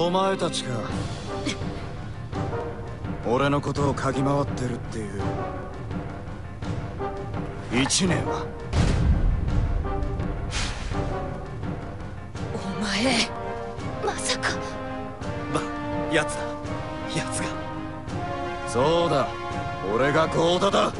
お前たちか。俺のことを嗅ぎ回ってるっていう。1年はお前まさか。 やつだ、やつが。そうだ、俺がゴーダだ。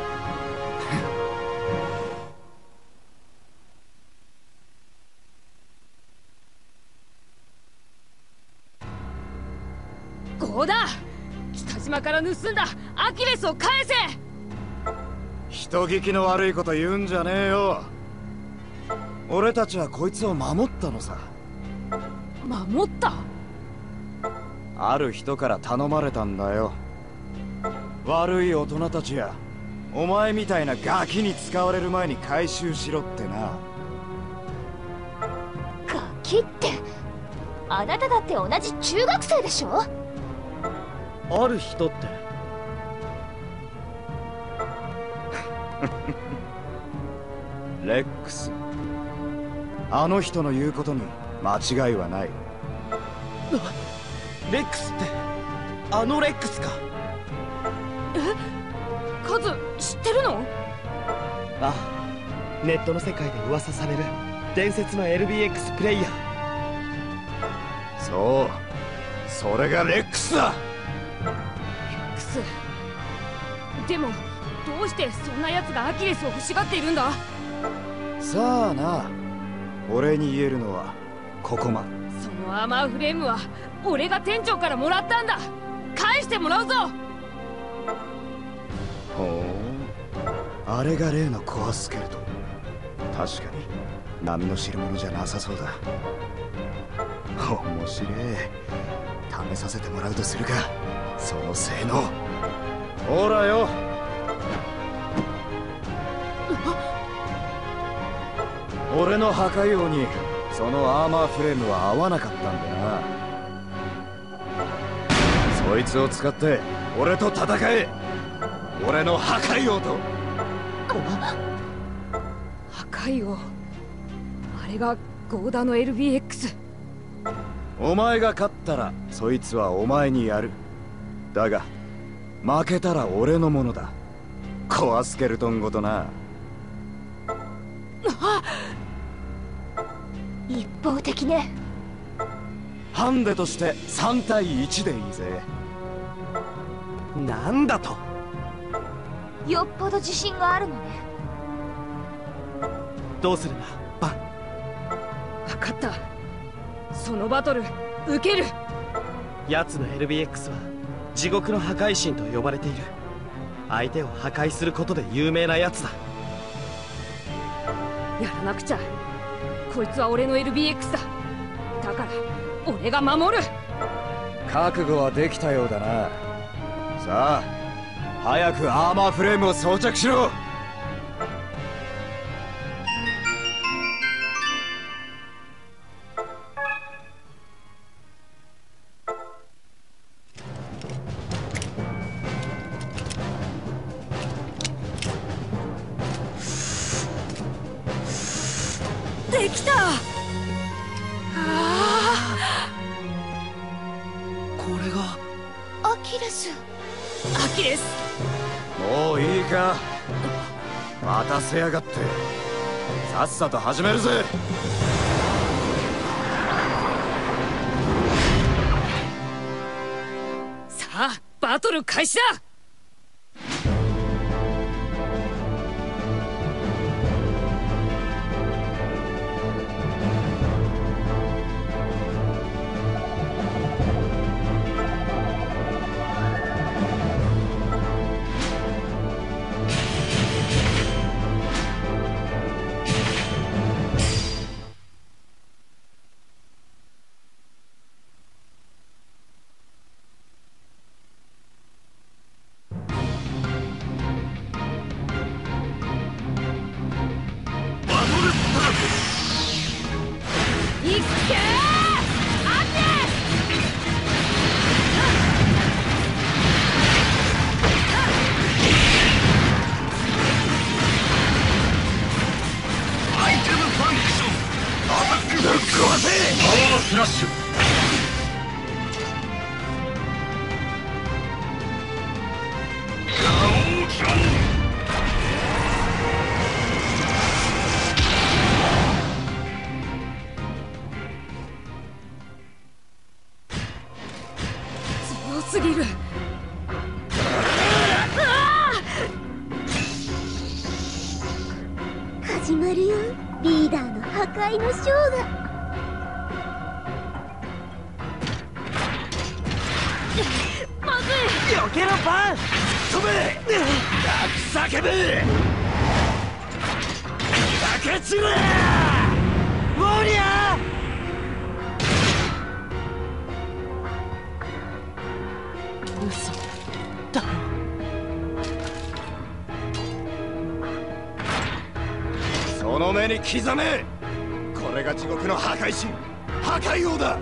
ゴーダ、北島から盗んだアキレスを返せ。 人聞きの悪いこと言うんじゃねえよ。俺たちはこいつを守ったのさ。 守った？ ある人から頼まれたんだよ。悪い大人たちやお前みたいなガキに使われる前に回収しろってな。 ガキって、あなただって同じ中学生でしょ。 ある人ってレックス。あの人の言うことに間違いはない。 レックスって、あのレックスか。 カズ、知ってるの？ ああ、ネットの世界で噂される伝説の LBX プレイヤー。 そう、それがレックスだ。 レックス。でもどうしてそんな奴がアキレスを欲しがっているんだ？ さあな、俺に言えるのはここまで。 そのアーマーフレームは俺が店長からもらったんだ。返してもらうぞ。 ほう、あれが例のコアスケルトン。確かに波の代物じゃなさそうだ。面白え。試させてもらうとするか、その性能。ほらよ。俺の破壊王にそのアーマーフレームは合わなかったんだな。そいつを使って俺と戦え。俺の破壊王と。 破壊王、あれがゴーダの LBX。 お前が勝ったらそいつはお前にやる。だが負けたら俺のものだ。コアスケルトンごとな。 一方的ね。 ハンデとして3対1でいいぜ。 なんだと？ よっぽど自信があるのね。 どうするんだバン。 分かった、そのバトル受ける。 奴の LBX は地獄の破壊神と呼ばれている。相手を破壊することで有名な奴だ。 やらなくちゃ。こいつは俺の LBX だ。だから俺が守る。 覚悟はできたようだな。さあ早くアーマーフレームを装着しろ。 できた。 これがアキレス。 アキレス。 もういいか。待たせやがって。さっさと始めるぜ。 さあバトル開始だ。 パワースラッシュ。 まるよ、リーダーの破壊のショーが。 まずい。 避けろバン。 飛べ。叫べ。 爆散れウォリアー。嘘だ。 その目に刻め。これが地獄の破壊神、破壊王だ。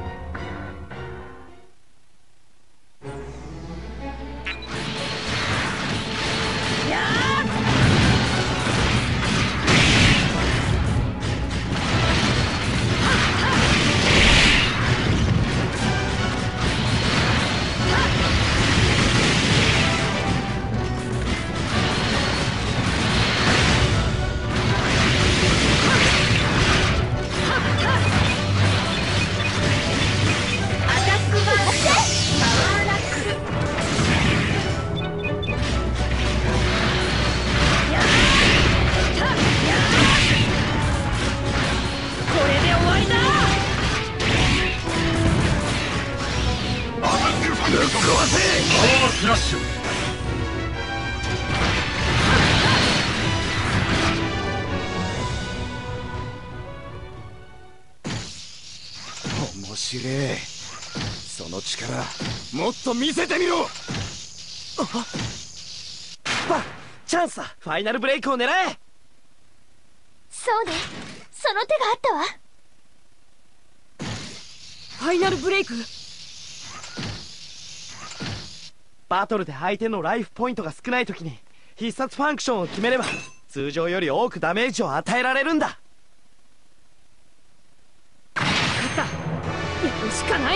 面白え。その力もっと見せてみろ。 バン、チャンスだ。ファイナルブレイクを狙え。 そうね、その手があったわ。 ファイナルブレイク。 バトルで相手のライフポイントが少ない時に必殺ファンクションを決めれば通常より多くダメージを与えられるんだ。 勝った。やるしかない。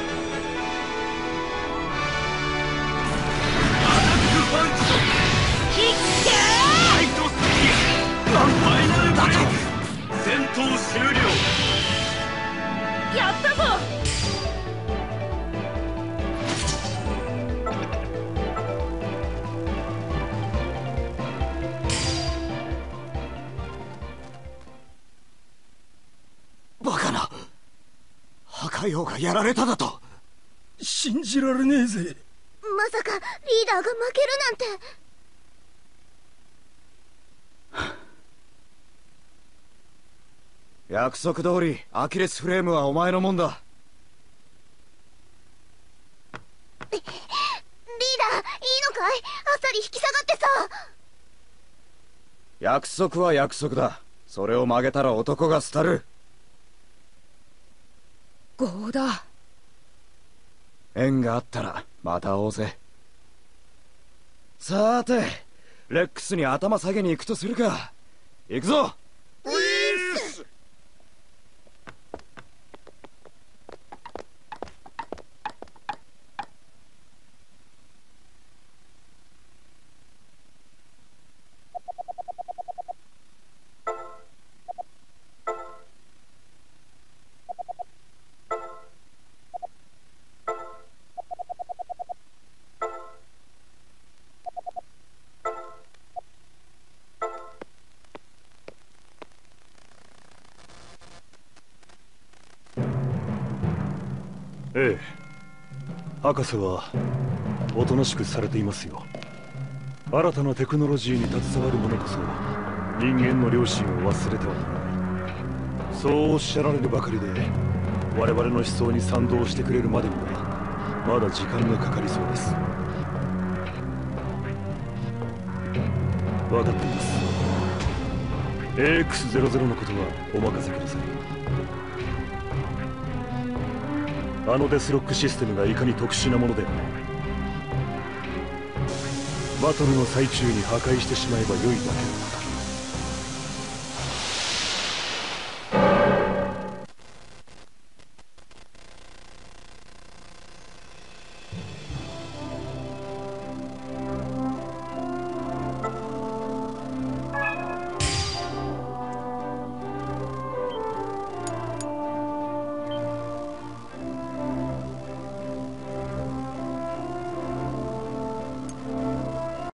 戦闘終了。 やったぞ。 バカな。破壊王がやられただと。 信じられねえぜ。 まさかリーダーが負けるなんて。 約束通りアキレスフレームはお前のもんだ。 リーダー、いいのかい？あっさり引き下がってさ。 約束は約束だ。それを曲げたら男が廃る。 5だ。 縁があったらまた会おうぜ。さーて、レックスに頭下げに行くとするか。行くぞ。 ええ、博士はおとなしくされていますよ。新たなテクノロジーに携わる者こそ人間の良心を忘れてはならない。そうおっしゃられるばかりで我々の思想に賛同してくれるまでにはまだ時間がかかりそうです。分かっています。 AX00 のことはお任せください。あのデスロックシステムがいかに特殊なものでバトルの最中に破壊してしまえば良いだけのこと。